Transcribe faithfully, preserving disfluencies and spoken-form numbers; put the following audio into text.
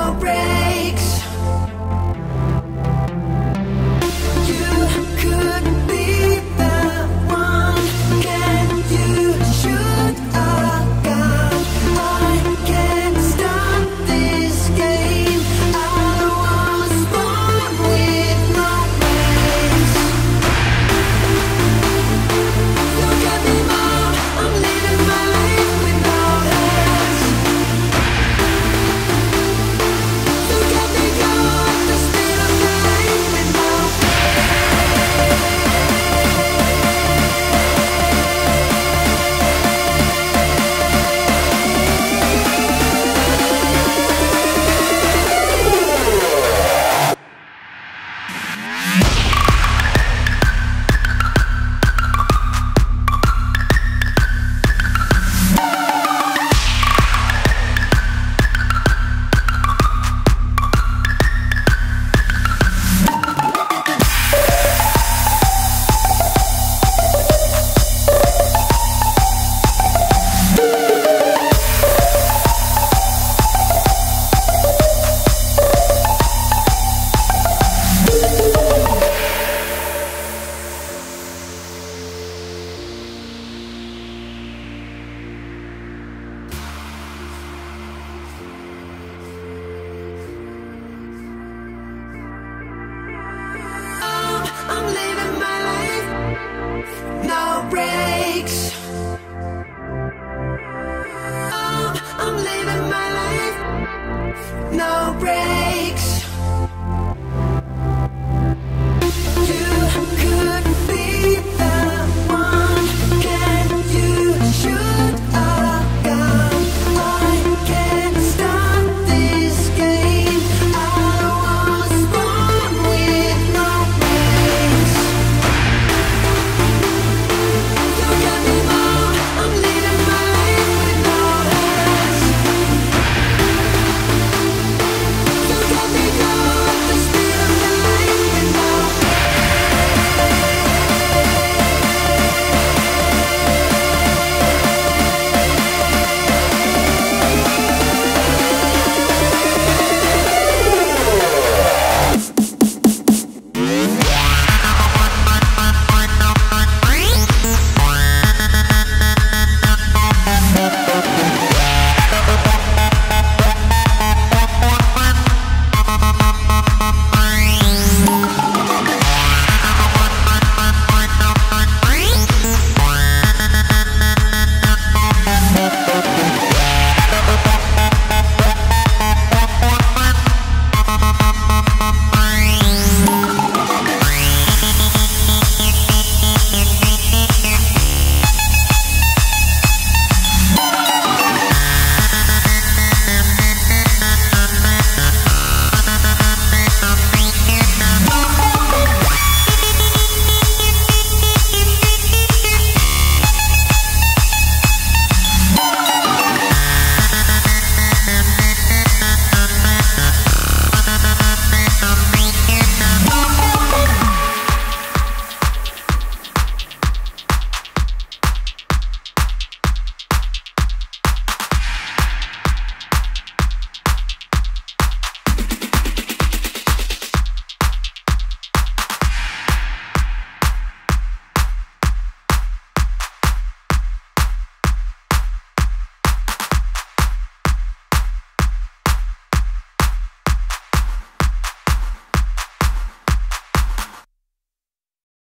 no breaks. You could be the one. Can you shoot a gun? I can't stop this game. I was born with no brains. Look at me now, I'm living my life with no hands. Look at me go at the speed of light with no I'm living my life, no breaks. I'm living my life, no breaks.